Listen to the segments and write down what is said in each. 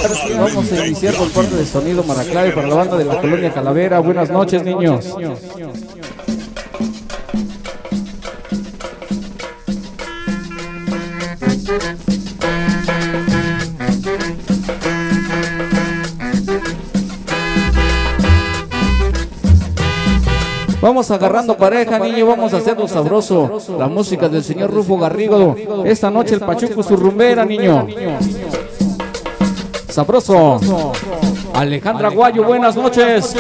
Vamos a iniciar por parte de Sonido Maraclave para la banda de la Colonia Calavera. Buenas noches, niños. Vamos agarrando pareja, niño, vamos a hacerlo sabroso. La música del señor Rufo Garrido. Esta noche el Pachuco su rumbera, niño. Sabroso. Alejandra Guayo, buenas noches.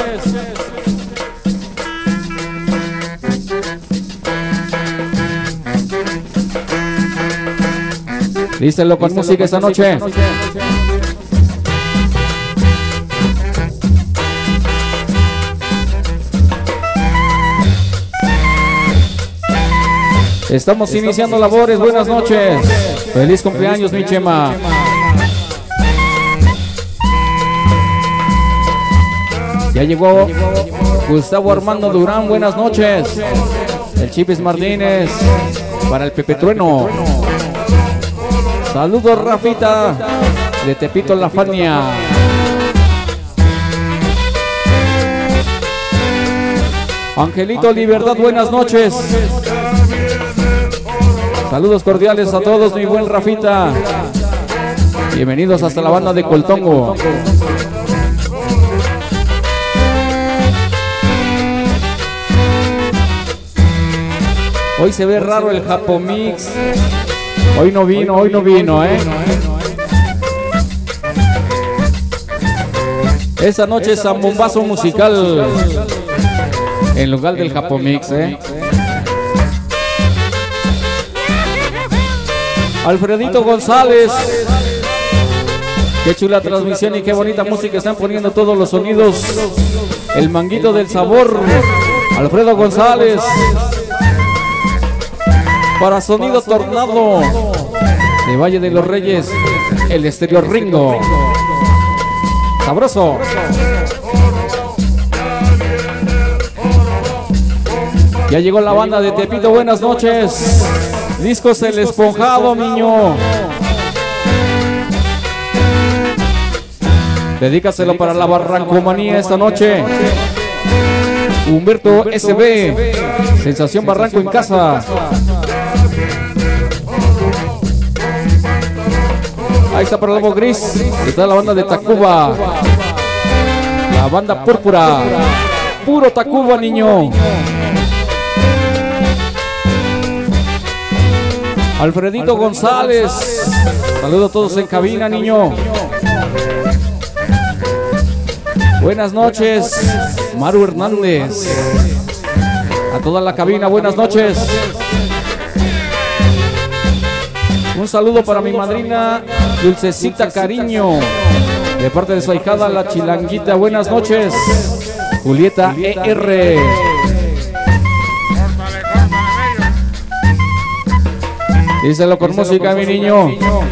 Díselo con música esta noche. Estamos iniciando labores, buenas noches. Feliz cumpleaños, mi Chema. Ya llegó Gustavo Armando Durán, buenas noches. El Chipis Martínez para el Pepe Trueno. Saludos, Rafita de Tepito La Fania. Angelito Libertad, buenas noches. Saludos cordiales a todos, mi buen Rafita. Bienvenidos hasta la banda de Coltongo. Hoy se ve raro el Japomix. Hoy no vino, Esa noche es un bombazo musical en lugar del Japomix, Alfredito González, qué chula transmisión y qué bonita música están poniendo todos los sonidos. El manguito del sabor, Alfredo González. Para Sonido Tornado de Valle de los Reyes, el Estéreo Ringo. Sabroso. Ya llegó la banda de Tepito, buenas noches. Discos El Esponjado, niño. Dedícaselo para la Barrancomanía esta noche. Humberto SB, Sensación Barranco en casa. Ahí está para el Lobo Gris. Está la banda de Tacuba. La banda Púrpura. Puro Tacuba, niño. Alfredito González. Saludos a todos en cabina, niño. Buenas noches, Maru Hernández. A toda la cabina, buenas noches. Un saludo para mi madrina Dulcecita Cariño, de parte de su ahijada La Chilanguita. Buenas noches, Julieta ER. Díselo con música, mi niño.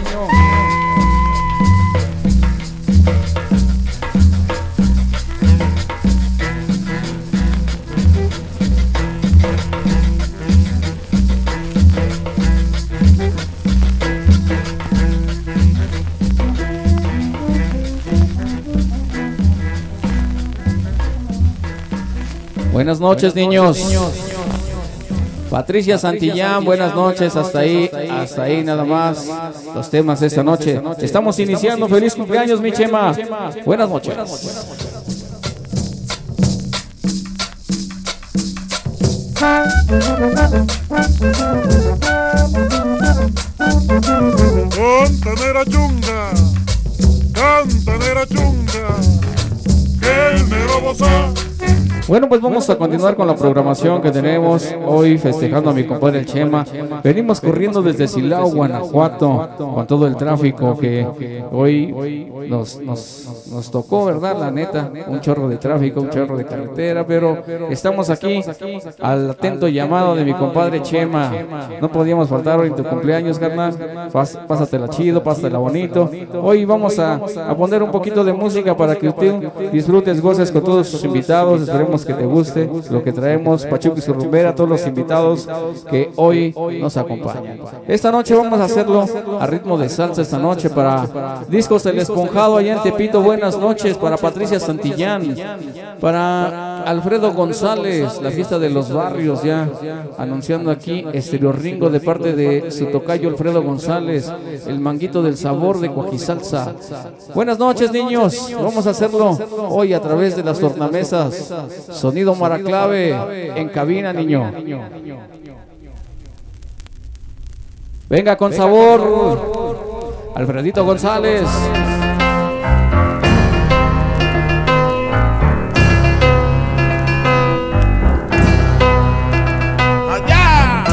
Buenas noches, niños. Patricia Santillán, buenas noches. Hasta ahí nada más los temas de esta noche. Estamos iniciando. Feliz cumpleaños, mi Chema. Buenas noches. Cantanera chunga, cantanera chunga, que el mero boza. Bueno, pues vamos a continuar con la programación que tenemos hoy, festejando a mi compadre el Chema. Venimos corriendo desde Silao, Guanajuato, con todo el tráfico que hoy nos tocó, ¿verdad? La neta, un chorro de tráfico, un chorro de carretera, pero estamos aquí al atento llamado de mi compadre Chema. No podíamos faltar hoy en tu cumpleaños, carnal. Pásatela chido, pásatela bonito. Hoy vamos a poner un poquito de música para que usted disfrutes, goces con todos sus invitados. Esperemos esperemos que te guste lo que traemos, Pachuco y su rumbera, a todos los invitados que hoy nos acompañan. Esta noche vamos a hacerlo a ritmo de salsa esta noche para Discos El Esponjado allá en Tepito. Buenas noches para Patricia Santillán, para Alfredo González, la fiesta de los barrios ya anunciando aquí Estéreo Ringo de parte de su tocayo Alfredo González, el manguito del sabor de Coajisalsa. Buenas noches, niños, vamos a hacerlo hoy a través de las tornamesas. Sonido Maraclave en cabina, niño. Venga con sabor, Alfredito González. ¡Allá!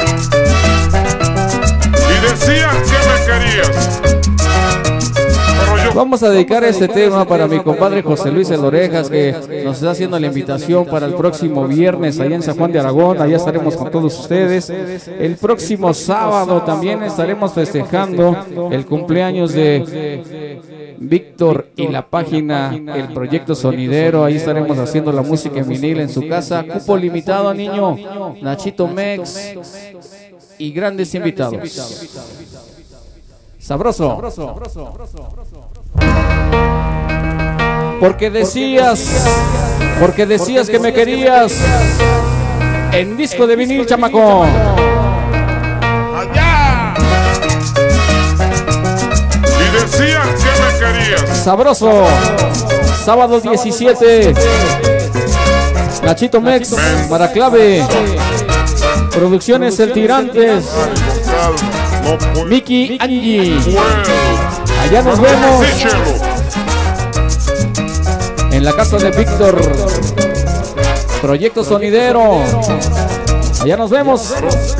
Y decías que me querías. Vamos a dedicar este tema para mi compadre José Luis El Orejas, que nos está haciendo la invitación para el próximo viernes allá en San Juan de Aragón. Allá estaremos con todos ustedes. El próximo sábado también estaremos festejando el cumpleaños de Víctor y la página El Proyecto Sonidero. Ahí estaremos haciendo la música en vinil en su casa. Cupo limitado, niño. Nachito Mex y grandes invitados. Sabroso. Porque decías que me querías en disco de vinil, chamaco. ¡Allá! Y decías que me querías. Sabroso. Sábado 17. Nachito Mex, Maraclave. Producciones El Tirantes. Miki Angie. Allá nos vemos en la casa de Víctor. Proyecto Sonidero. Allá nos vemos.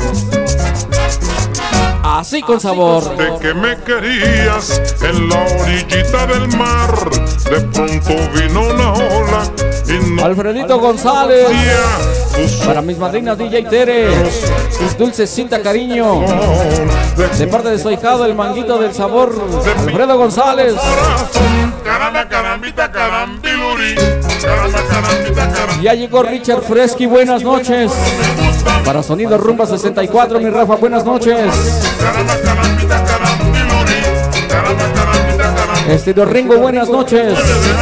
Así con sabor. De que me querías en la orillita del mar. De pronto vino una ola y no Alfredito González. Para mis madrinas DJ Tere, dulce cinta cariño, de parte de su ahijado el manguito del sabor, Alfredo González. Caramba, carambita, carambiluri. Caramba, carambita, carambita. Ya llegó Richard Fresky, buenas noches. Para Sonido Rumba 64, mi Rafa, buenas noches. Caramba, carambita, carambiluri. Caramba, carambita, carambita. Estéreo Ringo, buenas noches.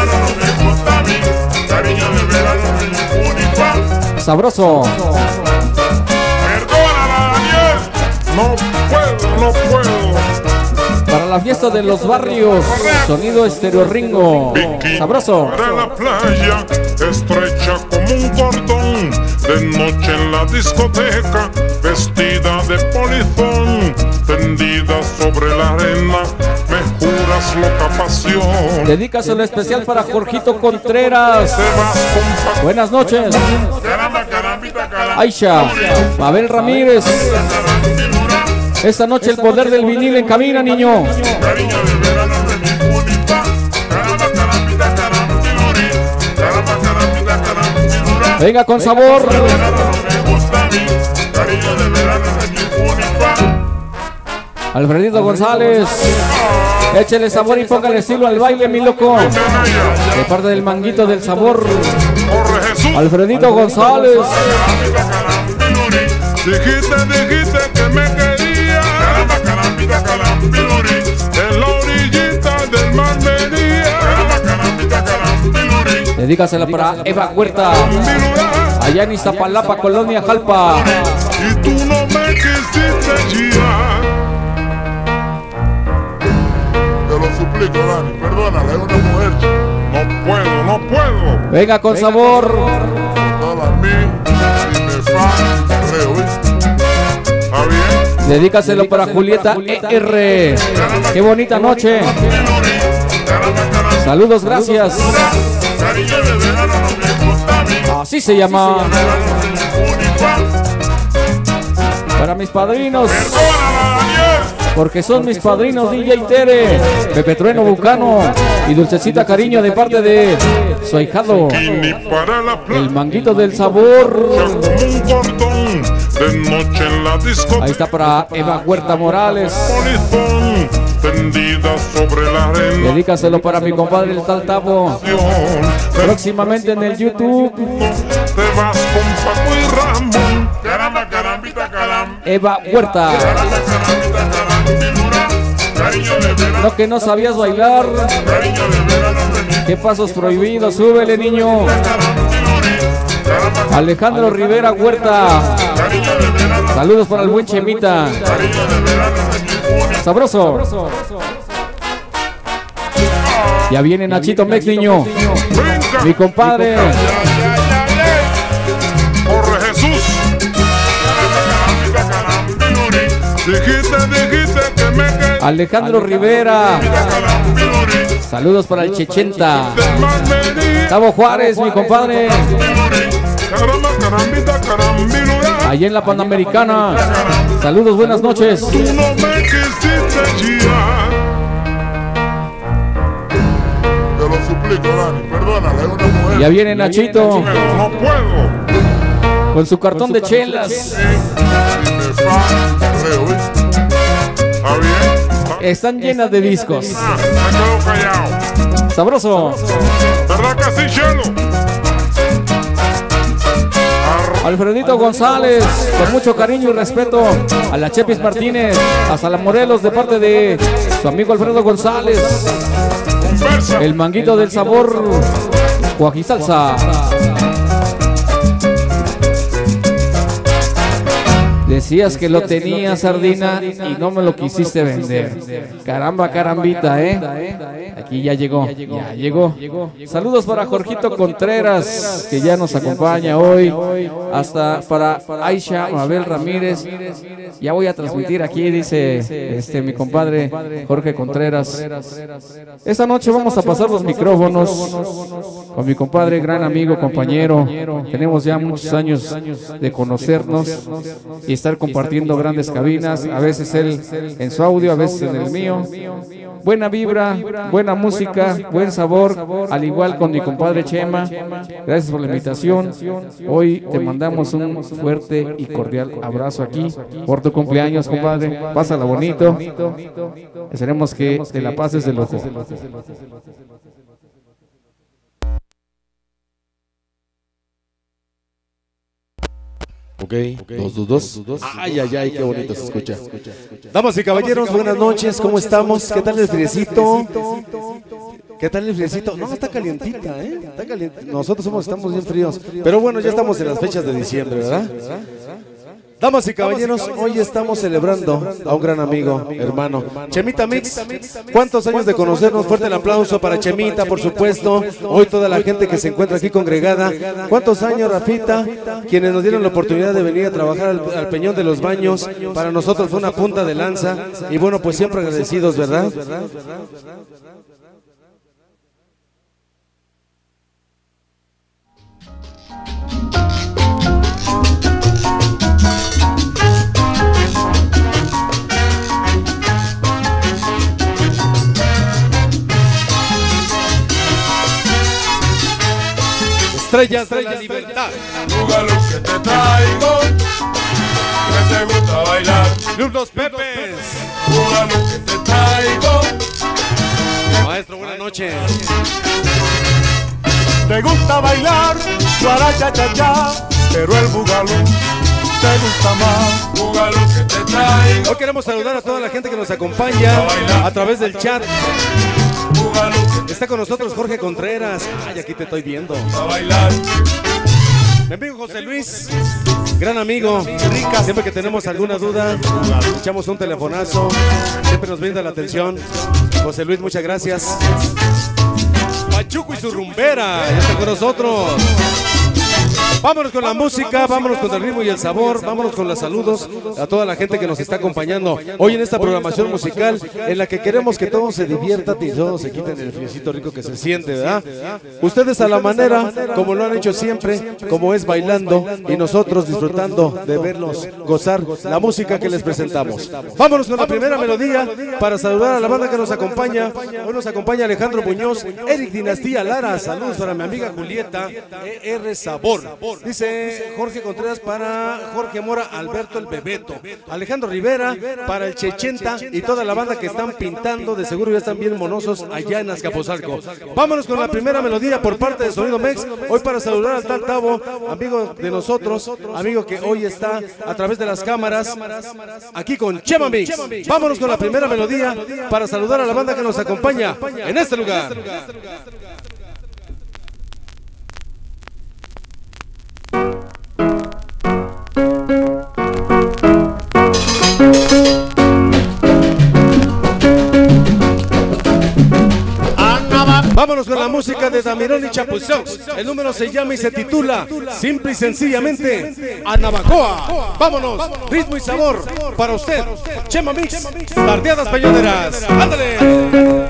Cariño de verano, único. Sabroso. Perdónala, Daniel. No puedo. Para la fiesta de los barrios, Sonido Estéreo Ringo. Sabroso. Para la playa, estrecha como un cordón. De noche en la discoteca, vestida de polizón. Tendida sobre la arena, me juras loca pasión. Dedícaselo especial para Jorgito Contreras. Te vas con Buenas noches. caramba, carambita, caramba. Aisha, Mabel Ramírez. Esta noche el poder del vinil en cabina, niño. Cariño de verano de mi única. Caramba, carambita, carambiluri. Caramba, carambita, carambilura. Venga con sabor. De verano no me gusta a mí. Cariño de verano de mi única. Alfredito González. Échele sabor y póngale estilo al baile, mi loco. De parte del manguito del sabor, Corre Jesús. Alfredito González. Carambita, carambiluri. Dijiste que me querías. Caramba, carambita, carambiluri. En la orillita del mar venía. Caramba, carambita, carambiluri. Dedícasela para Eva Huerta, Carambilura. allá en Iztapalapa, Colonia Jalpa. Y tú no me quisiste guiar. Te lo suplico, Dani, perdónala, es una mujer. No puedo. Venga con sabor. Perdónala a mí, si me fa, creo, ¿viste? ¿Está bien? Dedícaselo para Julieta ER. Qué bonita noche. Saludos, gracias. Cariño de verano no me gusta a mí. Así se llama. Para mis padrinos, Perdónala, Daniel. porque son mis padrinos DJ Tere, Pepe Trueno Bucano y Dulcecita Cariño de parte de su ahijado, Y ni para la playa. el manguito del sabor. Como un cordón de noche en la discoteca. Ahí está para Eva Huerta Morales. Polizón, tendida sobre la arena. Dedícaselo para mi compadre el tal Tavo. Próximamente en el YouTube. Te vas con Paco y Ramón. Caramba, carambita, caramba. Eva Huerta. Caramba, carambita, carambidura. Cariño de verano. Lo que no sabías bailar. Cariño de verano. ¿Qué pasos prohibidos? Súbele, niño. Alejandro Rivera Huerta. Saludos para el buen Chemita. Sabroso. Ya viene Nachito Mex, niño. Mi compadre. Por Jesús. Dijiste que me quedé. Alejandro Rivera. Saludos para el Chechenta. Tavo Juárez, mi compadre. Allí en la Panamericana. Saludos, buenas noches. Tú no me quisiste guiar. Te lo suplico, Dani, perdónala, es una mujer. Ya viene Nachito. No puedo. Con su cartón de chelas. Están llenas de discos. Me quedo callado. Sabroso. ¿Verdad que sí, Chelo? Alfredito González, con mucho cariño y respeto a la Chepis Martínez, a Sala Morelos de parte de su amigo Alfredo González. El manguito del sabor, Guajisalsa. Decías que lo tenías, Sardina, y no me lo quisiste vender. Caramba, carambita, Aquí ya llegó. Saludos para Jorgito Contreras, que ya nos acompaña hoy. Hasta para Aisha Mabel Ramírez. Ya voy a transmitir aquí, dice mi compadre Jorge Contreras. Esta noche vamos a pasar los micrófonos con mi compadre, gran amigo, compañero. Tenemos ya muchos años de conocernos y estar compartiendo grandes cabinas, a veces él en su audio, a veces en el mío. Buena vibra, buena música, buen sabor, al igual con mi compadre Chema. Gracias por la invitación. Hoy te mandamos un fuerte y cordial abrazo aquí por tu cumpleaños, compadre. Pásala bonito. Esperemos que te la pases de lujo. Ok, 2, 2. Ay, qué bonito se escucha. Damas y caballeros, buenas noches, ¿cómo estamos? ¿Qué tal el friecito? ¿Qué tal el friecito? No, está calientita, Está caliente. Nosotros estamos bien fríos. Pero bueno, ya estamos en las fechas de diciembre, ¿verdad? Damas y caballeros, hoy estamos celebrando a un gran amigo, hermano, Chemita Mix. ¿Cuántos años de conocernos? Fuerte el aplauso para Chemita, por supuesto. Hoy toda la gente que se encuentra aquí congregada. ¿Cuántos años, Rafita? Quienes nos dieron la oportunidad de venir a trabajar al Peñón de los Baños. Para nosotros fue una punta de lanza. Y bueno, pues siempre agradecidos, ¿verdad? Estrellas de la libertad. Juga lo que te traigo, que te gusta bailar. Los Pepes. Juga lo que te traigo. Maestro, buenas noches. Te gusta bailar, suara cha cha cha, pero el bugalú te gusta más. Juga lo que te traigo. Hoy queremos saludar a toda la gente que nos acompaña a través del chat. Está con nosotros Jorge Contreras. Ay, aquí te estoy viendo. Mi amigo José Luis, gran amigo. Siempre que tenemos alguna duda, echamos un telefonazo. Siempre nos brinda la atención. José Luis, muchas gracias. Pachuco y su rumbera, ya está con nosotros. Vámonos con la música, vámonos con el ritmo y el sabor, vámonos con los saludos a toda la gente que nos está acompañando hoy en esta programación musical en la que queremos que todos se diviertan y todos se quiten el friecito rico que se siente, ¿verdad? Ustedes a la manera, como lo han hecho siempre, como es bailando y nosotros disfrutando de verlos gozar la música que les presentamos. Vámonos con la primera melodía para saludar a la banda que nos acompaña. Hoy nos acompaña Alejandro Muñoz, Eric Dinastía Lara, saludos para mi amiga Julieta, ER Sabor. Dice Jorge Contreras para Jorge Mora, Alberto el Bebeto, Alejandro Rivera para el Chechenta y toda la banda que están pintando. De seguro ya están bien monosos allá en Azcapotzalco. Vámonos con la primera melodía por parte de Sonido Mex. Hoy para saludar al tal Tavo, amigo de nosotros, amigo que hoy está a través de las cámaras aquí con Chema Mix. Vámonos con la primera melodía para saludar a la banda que nos acompaña en este lugar. Vámonos con la música de Damirón y Chapuzón. El número se llama y se titula simple y sencillamente Anabacoa. Vámonos, ritmo y sabor para usted. Chema Mix, Tardeadas Peñoneras. ¡Ándale!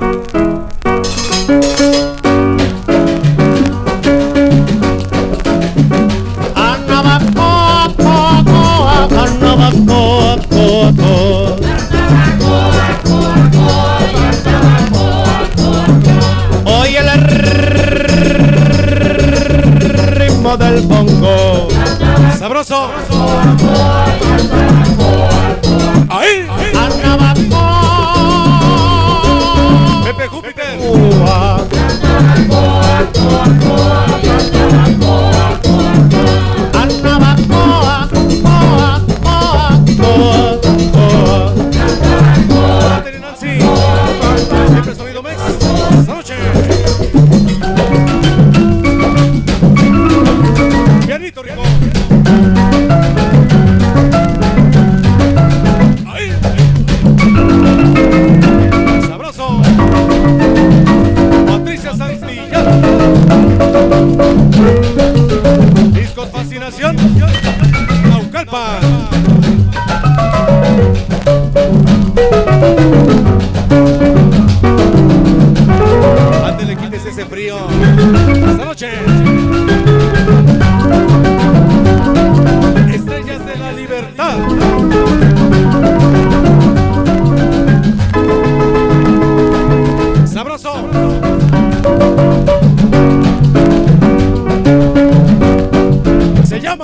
Oye el ritmo del bongo sabroso. Ahí. Pepe Júpiter. Siempre Sonido Mex. Esta noche. Pianito rico. Ahí. Sabroso. Patricia Santillán. Discos Fascinación. Naucalpan. Ándele, quítese ese frío. Esta noche. Estrellas de la Libertad. Sabroso. Se llama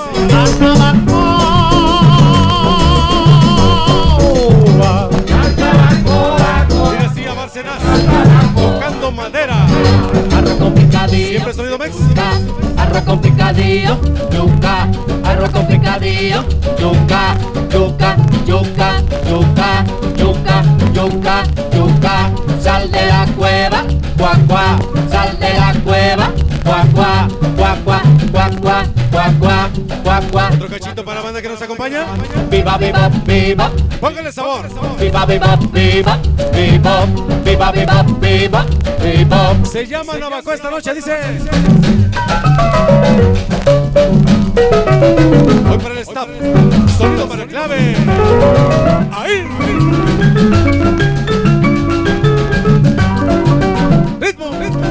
Dinastía Bárcenas. Tocando madera. arroz con picadillo, Siempre Sonido Mex. arroz con picadillo, yuca, arroz con picadillo, yuca, yuca, yuca, yuca, yuca, yuca, yuca, sal de la cueva, cuá, cuá, sal de la cueva, cuá, cuá, cuá, cuá, cuá, cuá, cuá, cuá, cuá, cuá. Otro cachito para la banda que nos acompaña. Viva, viva, viva, Póngale sabor. viva, viva, viva, viva, viva, viva, viva, viva. Se llama Anabacoa esta noche, dice. Hoy para el staff. Sonido para el clave. Ahí. Ritmo, ritmo.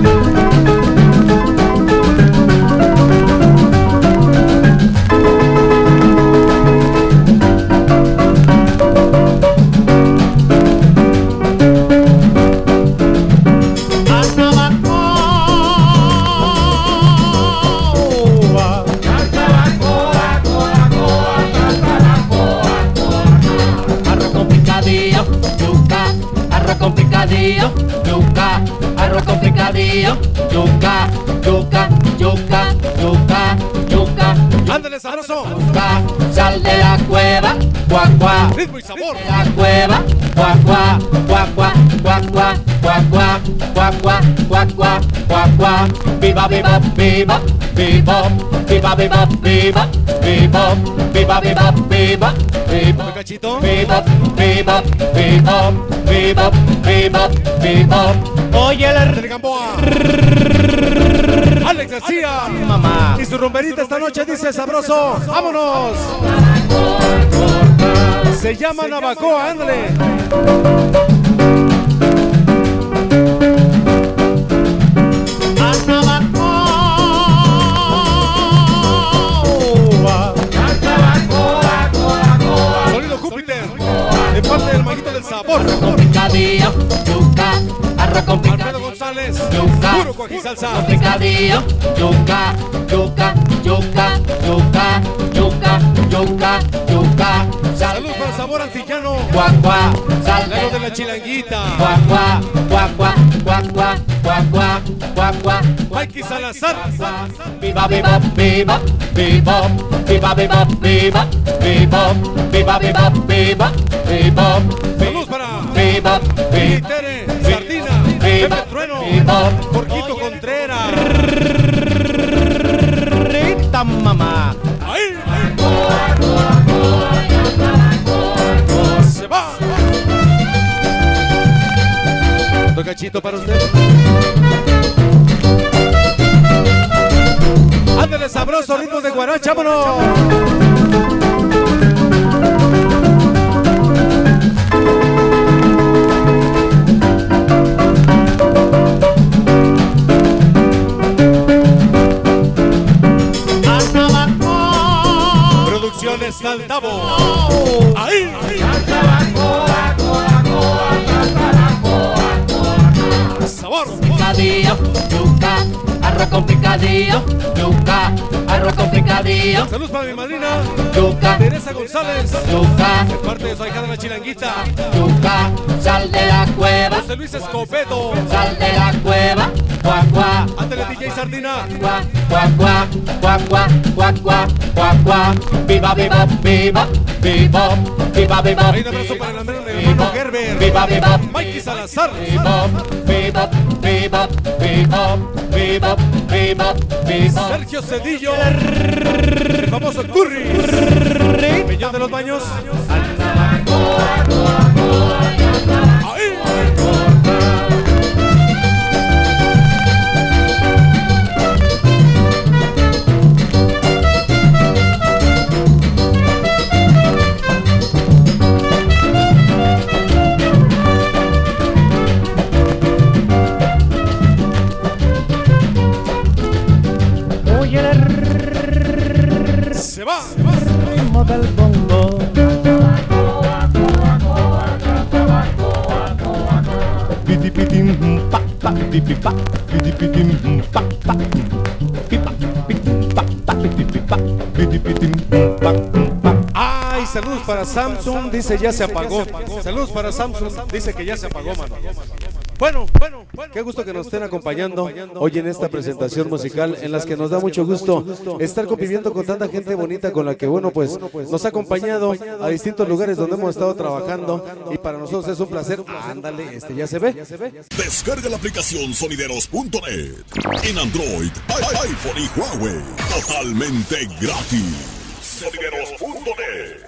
Yuca, arroz con picadillo, yuca, yuca, yuca, yuca, yuca, Ándale, sabroso. yuca, sal de la cueva, cuá, cuá, Ritmo y sabor. de la cueva, cuá, cuá, cuá, cuá, cuá, cuá, cuá, cuá, cuá, cuá, cuá, cuá, cuá, cuá, viva, viva, viva, viva, viva, viva, viva, viva, viva, viva, viva, viva. Un cachito. Viva, viva, viva, viva, viva, viva. Oye De Gamboa. Alex García. mamá. Y su rumberita esta noche dice sabroso. ¡Vámonos! Se llama Anabacoa, ándale. Sonido Júpiter. De parte del Maguito del Sabor. Con picadillo, yuca, arroz con Alfredo picadillo, González. yuca, Puro cuajisalsa. con picadillo, yuca, yuca, yuca, yuca, yuca, yuca, yuca. Salud para Sabor Antillano. Cuá, cuá, sal Lalo de la Chilanguita. Cuá, cuá, cuá, cuá, cuá, cuá, cuá, cuá, cuá, cuá. Mikey Salazar. Viva, viva, viva, viva, viva, viva, viva, viva, viva, viva, viva, viva. Salud para Viva, viva, Tere, Sardina, Pepe Trueno, Porquito Contreras. Rita mamá. Ahí. Se va. Otro cachito para usted. Ándale sabroso, ritmos de guaracha, vámonos. Producciones Saltavo. Ahí. Sabor. Picadillo, yuca, arroz con picadillo, yuca, arroz con picadillo, Saludos para mi madrina yuca, Teresa González, yuca, de parte de su ahijada la Chilanguita. yuca, sal de la cueva, José Luis Escobedo. sal de la cueva, cuá, cuá, Ándale DJ Sardina. cuá, cuá, cuá, cuá, cuá, cuá, cuá, cuá, cuá. Viva, viva, viva, viva, viva, viva. Ahí un abrazo para el hermano Gerber. Viva, viva, Mikey Salazar. viva, viva, viva, viva, viva, viva, viva. Sergio Cedillo. El famoso Curry. Millón de los Baños. Ahí. Se va. Ritmo del bongo. Ay, saludos para Samsung, dice ya se apagó. Saludos para Samsung, dice que ya se apagó, mano. Bueno, qué gusto que nos estén acompañando hoy en esta presentación musical en las que nos da mucho gusto estar conviviendo con tanta gente bonita con la que, bueno, pues nos ha acompañado a distintos lugares donde hemos estado trabajando y para nosotros es un placer. Ándale, ya se ve. Descarga la aplicación sonideros.net en Android, iPhone y Huawei. Totalmente gratis. Sonideros.net